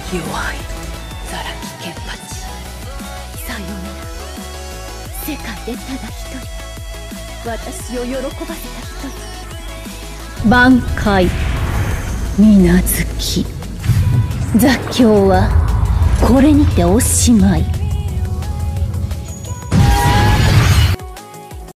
弱いザラキケンパチ。 さようなら。世界でただ一人私を喜ばせた人。挽回水無月。座興はこれにておしまい。